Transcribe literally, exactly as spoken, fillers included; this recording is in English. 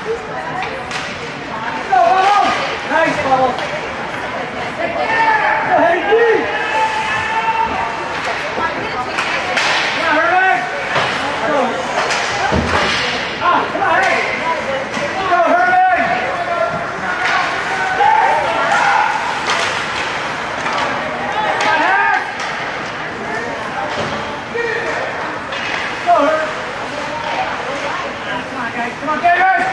Nice, Bubble. Go ahead, G. Come on, Herman. Go. Ah, come on, hey. Go, Herman. Come on, Hack. Go, Herman. Come on, guys. Come on, get it, guys.